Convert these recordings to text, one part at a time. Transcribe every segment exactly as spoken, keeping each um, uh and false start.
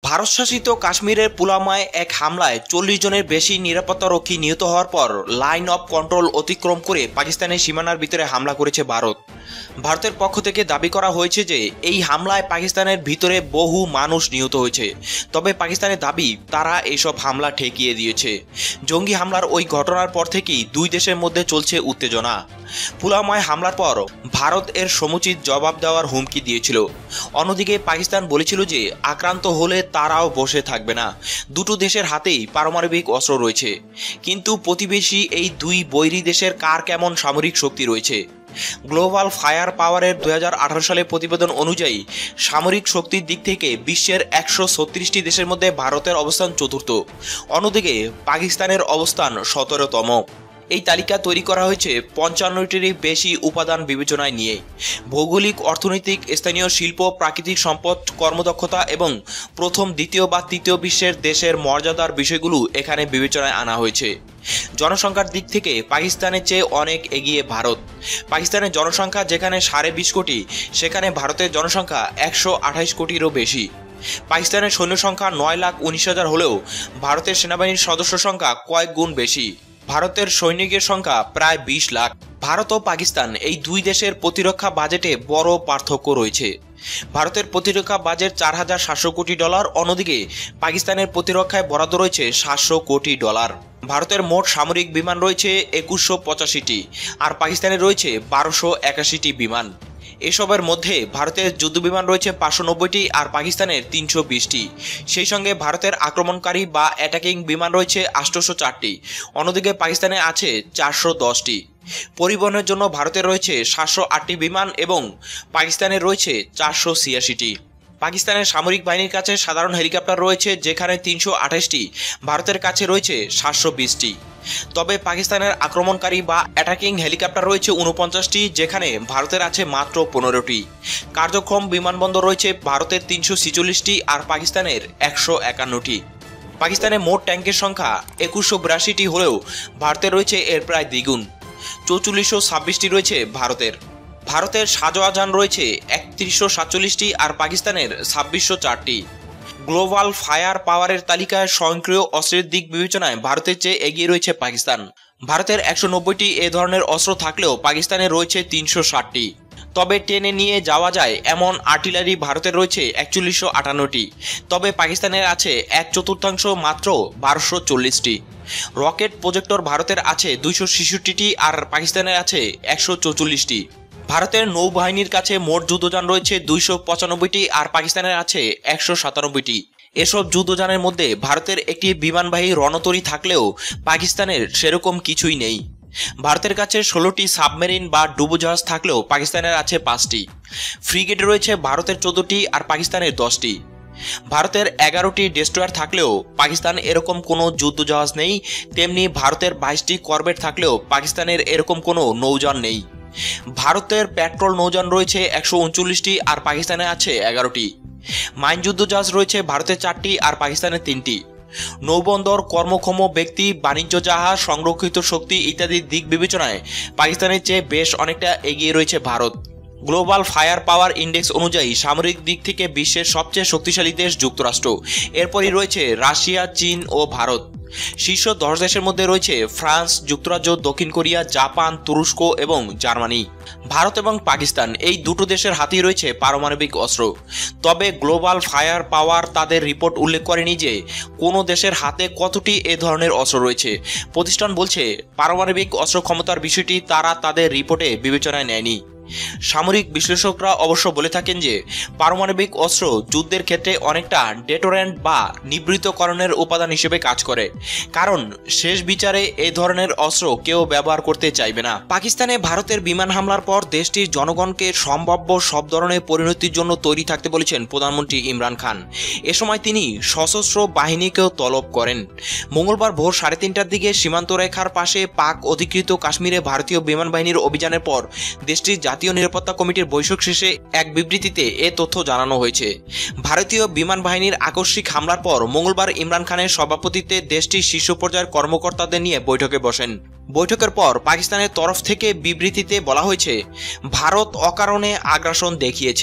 ভারত শাসিত কাশ্মীরের পুলওয়ামায় এক হামলায় চল্লিশ জনের বেশি নিরাপত্তারক্ষী নিহত হওয়ার পর লাইন অফ কন্ট্রোল অতিক্রম করে পাকিস্তানের সীমানার ভিতরে হামলা করেছে ভারত। ভারতের পক্ষ থেকে দাবি করা হয়েছে যে এই হামলায় পাকিস্তানের ভিতরে বহু মানুষ নিহত হয়েছে, তবে পাকিস্তানের দাবি তারা এইসব হামলা ঠেকিয়ে দিয়েছে। জঙ্গি হামলার ওই ঘটনার পর থেকেই দুই দেশের মধ্যে চলছে উত্তেজনা। পুলওয়ামায় হামলার পর ভারত এর সমুচিত জবাব দেওয়ার হুমকি দিয়েছিল। অন্যদিকে পাকিস্তান বলেছিল যে আক্রান্ত হলে তারাও বসে থাকবে না। দুটো দেশের হাতেই পারমাণবিক অস্ত্র রয়েছে, কিন্তু প্রতিবেশী এই দুই বৈরী দেশের কার কেমন সামরিক শক্তি রয়েছে। গ্লোবাল ফায়ার পাওয়ারের দুই হাজার আঠারো সালের প্রতিবেদন অনুযায়ী সামরিক শক্তির দিক থেকে বিশ্বের একশো ছত্রিশটি দেশের মধ্যে ভারতের অবস্থান চতুর্থ, অন্যদিকে পাকিস্তানের অবস্থান সতেরোতম। এই তালিকা তৈরি করা হয়েছে পঞ্চান্নটিরই বেশি উপাদান বিবেচনায় নিয়ে। ভৌগোলিক, অর্থনৈতিক, স্থানীয় শিল্প, প্রাকৃতিক সম্পদ, কর্মদক্ষতা এবং প্রথম, দ্বিতীয় বা তৃতীয় বিশ্বের দেশের মর্যাদার বিষয়গুলো এখানে বিবেচনায় আনা হয়েছে। জনসংখ্যার দিক থেকে পাকিস্তানের চেয়ে অনেক এগিয়ে ভারত। পাকিস্তানের জনসংখ্যা যেখানে সাড়ে বিশ কোটি, সেখানে ভারতের জনসংখ্যা একশো আঠাইশ কোটিরও বেশি। পাকিস্তানের সৈন্য সংখ্যা নয় লাখ উনিশ হাজার হলেও ভারতের সেনাবাহিনীর সদস্য সংখ্যা কয়েক গুণ বেশি। ভারতের সৈনিকের সংখ্যা প্রায় বিশ লাখ। ভারত ও পাকিস্তান এই দুই দেশের প্রতিরক্ষা বাজেটে বড় পার্থক্য রয়েছে। ভারতের প্রতিরক্ষা বাজেট চার হাজার সাতশো কোটি ডলার, অন্যদিকে পাকিস্তানের প্রতিরক্ষায় বরাদ্দ রয়েছে সাতশো কোটি ডলার। ভারতের মোট সামরিক বিমান রয়েছে একুশশো পঁচাশিটি আর পাকিস্তানের রয়েছে বারোশো একাশিটি বিমান। এসবের মধ্যে ভারতের যুদ্ধবিমান রয়েছে পাঁচশো নব্বইটি আর পাকিস্তানের তিনশো বিশটি। সেই সঙ্গে ভারতের আক্রমণকারী বা অ্যাটাকিং বিমান রয়েছে আটশোশো চারটি, অন্যদিকে পাকিস্তানে আছে চারশো দশটি। পরিবহনের জন্য ভারতের রয়েছে সাতশো আটটি বিমান এবং পাকিস্তানের রয়েছে চারশো ছিয়াশিটি। পাকিস্তানের সামরিক বাহিনীর কাছে সাধারণ হেলিকপ্টার রয়েছে যেখানে তিনশো আঠাশটি, ভারতের কাছে রয়েছে সাতশো বিশটি। তবে পাকিস্তানের আক্রমণকারী বা অ্যাটাকিং হেলিকপ্টার রয়েছে উনপঞ্চাশটি, যেখানে ভারতের আছে মাত্র পনেরোটি। কার্যক্ষম বিমানবন্দর রয়েছে ভারতের তিনশো ছিচল্লিশটি আর পাকিস্তানের একশো একান্নটি। পাকিস্তানের মোট ট্যাঙ্কের সংখ্যা একুশশো বিরাশিটি হলেও ভারতের রয়েছে এর প্রায় দ্বিগুণ, চৌচল্লিশশো ছাব্বিশটি রয়েছে ভারতের। ভারতের শাহজাহান রয়েছে একত্রিশশো সাতচল্লিশটি আর পাকিস্তানের ছাব্বিশশো চারটি। গ্লোবাল ফায়ার পাওয়ারের তালিকায় স্বয়ংক্রিয় অস্ত্রের দিক বিবেচনায় ভারতের চেয়ে এগিয়ে রয়েছে পাকিস্তান। ভারতের একশো নব্বইটি এ ধরনের অস্ত্র থাকলেও পাকিস্তানের রয়েছে তিনশো ষাটটি। তবে টেনে নিয়ে যাওয়া যায় এমন আর্টিলারি ভারতের রয়েছে একচল্লিশশো আটান্নটি, তবে পাকিস্তানের আছে এক চতুর্থাংশ, মাত্র বারোশো চল্লিশটি। রকেট প্রজেক্টর ভারতের আছে দুইশো ছেষট্টিটি আর পাকিস্তানের আছে একশো চৌচল্লিশটি। ভারতের নৌবাহিনীর কাছে মোট যুদ্ধযান রয়েছে দুইশো পঁচানব্বইটি আর পাকিস্তানের আছে একশো সাতানব্বইটি। এসব যুদ্ধযানের মধ্যে ভারতের একটি বিমানবাহী রণতরী থাকলেও পাকিস্তানের সেরকম কিছুই নেই। ভারতের কাছে ষোলোটি সাবমেরিন বা ডুবোজাহাজ থাকলেও পাকিস্তানের আছে পাঁচটি। ফ্রিগেট রয়েছে ভারতের চোদ্দটি আর পাকিস্তানের দশটি। ভারতের এগারোটি ডেস্ট্রয়ার থাকলেও পাকিস্তান এরকম কোনো যুদ্ধজাহাজ নেই। তেমনি ভারতের বাইশটি করভেট থাকলেও পাকিস্তানের এরকম কোনো নৌযান নেই। ভারতের পেট্রোল নৌযান রয়েছে একশো উনচল্লিশটি আর পাকিস্তানে আছে এগারোটি। মাইন যুদ্ধজাহাজ রয়েছে ভারতের চারটি আর পাকিস্তানের তিনটি। নৌবন্দর, কর্মক্ষম ব্যক্তি, বাণিজ্য জাহাজ, সংরক্ষিত শক্তি ইত্যাদির দিক বিবেচনায় পাকিস্তানের চেয়ে বেশ অনেকটা এগিয়ে রয়েছে Bharat. Global fire power index অনুযায়ী সামরিক দিক থেকে বিশ্বের সবচেয়ে শক্তিশালী দেশ যুক্তরাষ্ট্র, এরপরই রয়েছে রাশিয়া, চীন ও ভারত। শীর্ষ দশ দেশের মধ্যে রয়েছে ফ্রান্স, যুক্তরাজ্য, দক্ষিণ কোরিয়া, জাপান, তুরস্ক এবং জার্মানি। ভারত এবং পাকিস্তান এই দুটো দেশের হাতেই রয়েছে পারমাণবিক অস্ত্র। তবে গ্লোবাল ফায়ার পাওয়ার তাদের রিপোর্ট উল্লেখ করেনি যে কোনো দেশের হাতে কতটি এ ধরনের অস্ত্র রয়েছে। প্রতিষ্ঠান বলছে পারমাণবিক অস্ত্র ক্ষমতার বিষয়টি তারা তাদের রিপোর্টে বিবেচনায় নেয়নি। সামরিক বিশ্লেষকরা অবশ্য বলে থাকেন যে পারমাণবিক অস্ত্র যুদ্ধের ক্ষেত্রে অনেকটা ডেটোরেন্ট বা নিবৃত্তকরণের উপাদান হিসেবে কাজ করে, কারণ শেষ বিচারে এই ধরনের অস্ত্র কেউ ব্যবহার করতে চাইবে না। পাকিস্তানে ভারতের বিমান হামলার পর দেশটির জনগণকে সম্ভাব্য সব ধরনের পরিণতির জন্য তৈরি থাকতে বলেছেন প্রধানমন্ত্রী ইমরান খান। এ সময় তিনি সশস্ত্র বাহিনীকেও তলব করেন। মঙ্গলবার ভোর সাড়ে তিনটার দিকে সীমান্ত রেখার পাশে পাক অধিকৃত কাশ্মীরে ভারতীয় বিমান বাহিনীর অভিযানের পর দেশটির জাতীয় নিরাপত্তা কমিটির বৈঠক শেষে এক বিবৃতিতে এ তথ্য জানানো হয়েছে। ভারতীয় বিমান বাহিনীর আকস্মিক হামলার পর মঙ্গলবার ইমরান খানের সভাপতিত্বে দেশটির শীর্ষ পর্যায়ের কর্মকর্তাদের নিয়ে বৈঠকে বসেন। বৈঠকের পর পাকিস্তানের তরফ থেকে বিবৃতিতে বলা হয়েছে, ভারত অকারণে আগ্রাসন দেখিয়েছে।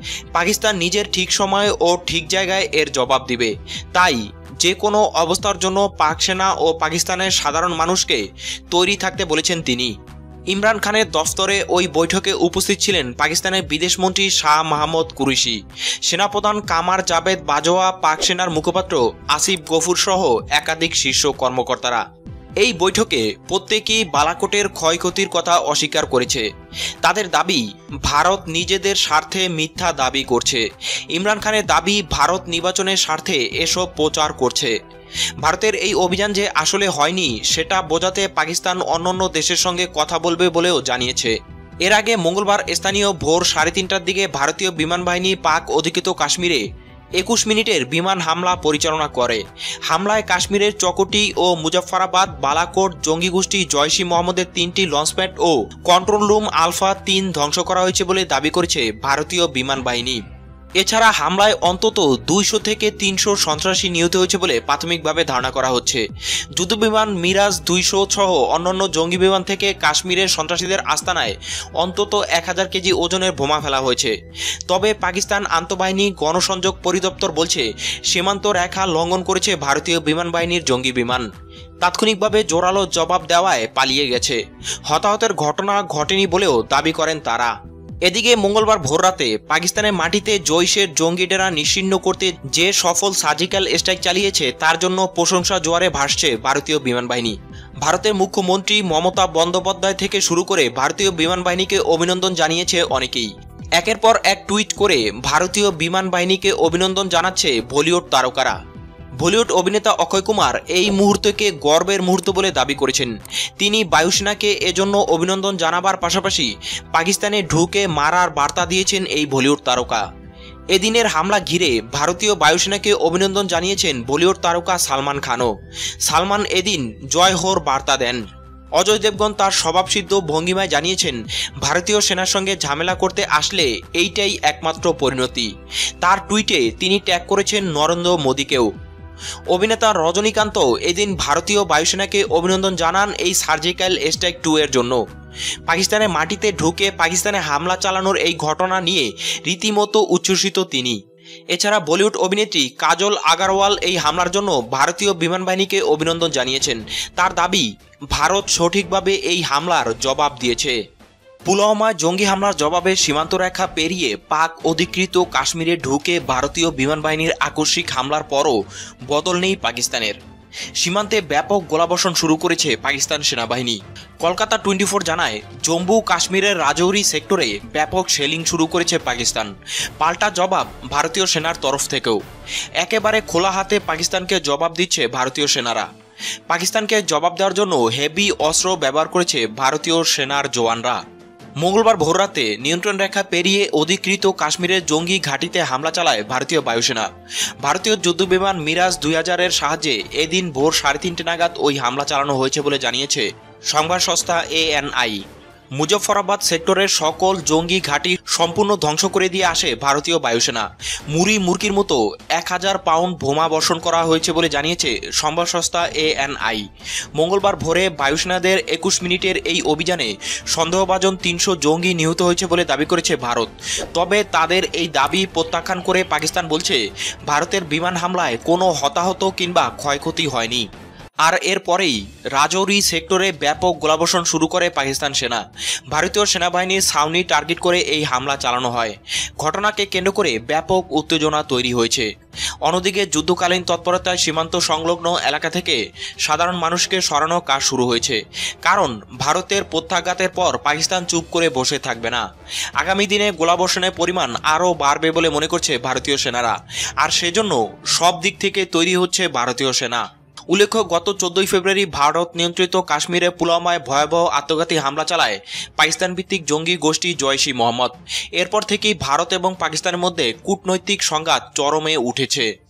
পাকিস্তান নিজের ঠিক সময়ে ও ঠিক জায়গায় এর জবাব দিবে। তাই যে কোনো অবস্থার জন্য পাক সেনা ও পাকিস্তানের সাধারণ মানুষকে তৈরি থাকতে বলেছেন তিনি। ইমরান খানের দফতরে ওই বৈঠকে উপস্থিত ছিলেন পাকিস্তানের বিদেশমন্ত্রী শাহ মাহমুদ কুরেশি, সেনাপ্রধান কামার জাভেদ বাজওয়া, পাক সেনার মুখপাত্র আসিফ গফুর সহ একাধিক শীর্ষ কর্মকর্তারা। এই বৈঠকে প্রত্যেকেই বালাকোটের ক্ষয়ক্ষতির কথা অস্বীকার করেছে। তাদের দাবি, ভারত নিজেদের স্বার্থে মিথ্যা দাবি করছে। ইমরান খানের দাবি, ভারত নির্বাচনের স্বার্থে এসব প্রচার করছে। ভারতের এই অভিযান যে আসলে হয়নি সেটা বোঝাতে পাকিস্তান অন্যান্য দেশের সঙ্গে কথা বলবে বলেও জানিয়েছে। এর আগে মঙ্গলবার স্থানীয় ভোর সাড়ে তিনটার দিকে ভারতীয় বিমান বাহিনী পাক অধিকৃত কাশ্মীরে একুশ মিনিটের বিমান হামলা পরিচালনা করে। হামলায় কাশ্মীরের চকটি ও মুজফ্ফরাবাদ, বালাকোট জঙ্গি গোষ্ঠী জয়শ ই মোহাম্মদের তিনটি লঞ্চপ্যাড ও কন্ট্রোল রুম আলফা তিন ধ্বংস করা হয়েছে বলে দাবি করেছে ভারতীয় বিমান বাহিনী। এছাড়া হামলায় অন্তত দুইশো থেকে তিনশো সন্ত্রাসী নিহত হয়েছে বলে প্রাথমিকভাবে ধারণা করা হচ্ছে। যুদ্ধবিমান মিরাজ দুইশো সহ অন্যান্য জঙ্গি বিমান থেকে কাশ্মীরের সন্ত্রাসীদের আস্তানায় অন্তত এক হাজার কেজি ওজনের বোমা ফেলা হয়েছে। তবে পাকিস্তান আন্তঃবাহিনী গণসংযোগ পরিদপ্তর বলছে, সীমান্ত রেখা লঙ্ঘন করেছে ভারতীয় বিমান বাহিনীর জঙ্গি বিমান। তাৎক্ষণিকভাবে জোরালো জবাব দেওয়ায় পালিয়ে গেছে। হতাহতের ঘটনা ঘটেনি বলেও দাবি করেন তারা। এদিকে মঙ্গলবার ভোররাতে পাকিস্তানের মাটিতে জৈশের জঙ্গি ডেরা নিশ্চিহ্ন করতে যে সফল সার্জিক্যাল স্ট্রাইক চালিয়েছে তার জন্য প্রশংসা জোয়ারে ভাসছে ভারতীয় বিমান বাহিনী। ভারতের মুখ্যমন্ত্রী মমতা বন্দ্যোপাধ্যায় থেকে শুরু করে ভারতীয় বিমান বাহিনীকে অভিনন্দন জানিয়েছে অনেকেই। একের পর এক টুইট করে ভারতীয় বিমান বাহিনীকে অভিনন্দন জানাচ্ছে বলিউড তারকারা। বলিউড অভিনেতা অক্ষয় কুমার এই মুহূর্তকে গর্বের মুহূর্ত বলে দাবি করেছেন। তিনি বায়ুসেনাকে এজন্য অভিনন্দন জানাবার পাশাপাশি পাকিস্তানে ঢুকে মারার বার্তা দিয়েছেন এই বলিউড তারকা। এদিনের হামলা ঘিরে ভারতীয় বায়ুসেনাকে অভিনন্দন জানিয়েছেন বলিউড তারকা সালমান খানও। সালমান এদিন জয় হোর বার্তা দেন। অজয় দেবগন তার স্বভাবসিদ্ধ ভঙ্গিমায় জানিয়েছেন, ভারতীয় সেনার সঙ্গে ঝামেলা করতে আসলে এইটাই একমাত্র পরিণতি। তার টুইটে তিনি ট্যাগ করেছেন নরেন্দ্র মোদীকেও। অভিনেতা রজনীকান্ত এদিন ভারতীয় বায়ুসেনাকে অভিনন্দন জানান এই সার্জিক্যাল স্ট্রাইক টু এর জন্য। পাকিস্তানের মাটিতে ঢুকে পাকিস্তানে হামলা চালানোর এই ঘটনা নিয়ে রীতিমতো উচ্ছ্বসিত তিনি। এছাড়া বলিউড অভিনেত্রী কাজল আগারওয়াল এই হামলার জন্য ভারতীয় বিমান বাহিনীকে অভিনন্দন জানিয়েছেন। তার দাবি, ভারত সঠিকভাবে এই হামলার জবাব দিয়েছে। পুলওয়ামায় জঙ্গি হামলার জবাবে সীমান্ত রেখা পেরিয়ে পাক অধিকৃত কাশ্মীরে ঢুকে ভারতীয় বিমান বাহিনীর আকস্মিক হামলার পরও বদল নেই পাকিস্তানের। সীমান্তে ব্যাপক গোলাবর্ষণ শুরু করেছে পাকিস্তান সেনাবাহিনী। কলকাতা টোয়েন্টি ফোর জানায়, জম্মু কাশ্মীরের রাজৌরি সেক্টরে ব্যাপক শেলিং শুরু করেছে পাকিস্তান। পাল্টা জবাব ভারতীয় সেনার তরফ থেকেও। একেবারে খোলা হাতে পাকিস্তানকে জবাব দিচ্ছে ভারতীয় সেনারা। পাকিস্তানকে জবাব দেওয়ার জন্য হেভি অস্ত্র ব্যবহার করেছে ভারতীয় সেনার জওয়ানরা। মঙ্গলবার ভোররাতে নিয়ন্ত্রণ রেখা পেরিয়ে অধিকৃত কাশ্মীরের জঙ্গি ঘাঁটিতে হামলা চালায় ভারতীয় বায়ুসেনা। ভারতীয় যুদ্ধবিমান মিরাজ দুই হাজারের সাহায্যে এদিন ভোর সাড়ে তিনটে নাগাদ ওই হামলা চালানো হয়েছে বলে জানিয়েছে সংবাদ সংস্থা এ এন আই। মুজফ্ফরাবাদ সেক্টরের সকল জঙ্গি ঘাঁটি সম্পূর্ণ ধ্বংস করে দিয়ে আসে ভারতীয় বায়ুসেনা। মুড়ি মুরগির মতো এক হাজার পাউন্ড বোমা বর্ষণ করা হয়েছে বলে জানিয়েছে সংবাদ সংস্থা এ এন আই। মঙ্গলবার ভোরে বায়ুসেনাদের একুশ মিনিটের এই অভিযানে সন্দেহভাজন তিনশো জঙ্গি নিহত হয়েছে বলে দাবি করেছে ভারত। তবে তাদের এই দাবি প্রত্যাখ্যান করে পাকিস্তান বলছে, ভারতের বিমান হামলায় কোনো হতাহত কিংবা ক্ষয়ক্ষতি হয়নি। আর এরপরেই রাজৌরি সেক্টরে ব্যাপক গোলাবর্ষণ শুরু করে পাকিস্তান সেনা। ভারতীয় সেনাবাহিনীর ছাউনি টার্গেট করে এই হামলা চালানো হয়। ঘটনাকে কেন্দ্র করে ব্যাপক উত্তেজনা তৈরি হয়েছে। অন্যদিকে যুদ্ধকালীন তৎপরতায় সীমান্ত সংলগ্ন এলাকা থেকে সাধারণ মানুষকে সরানোর কাজ শুরু হয়েছে। কারণ ভারতের প্রত্যাঘাতের পর পাকিস্তান চুপ করে বসে থাকবে না। আগামী দিনে গোলাবর্ষণের পরিমাণ আরও বাড়বে বলে মনে করছে ভারতীয় সেনারা। আর সেজন্য সব দিক থেকে তৈরি হচ্ছে ভারতীয় সেনা। উল্লেখ্য, গত চোদ্দই ফেব্রুয়ারি ভারত নিয়ন্ত্রিত কাশ্মীরে পুলওয়ামায় ভয়াবহ আত্মঘাতী হামলা চালায় পাকিস্তান ভিত্তিক জঙ্গি গোষ্ঠী জয়শ ই মোহাম্মদ। এরপর থেকেই ভারত এবং পাকিস্তানের মধ্যে কূটনৈতিক সংঘাত চরমে উঠেছে।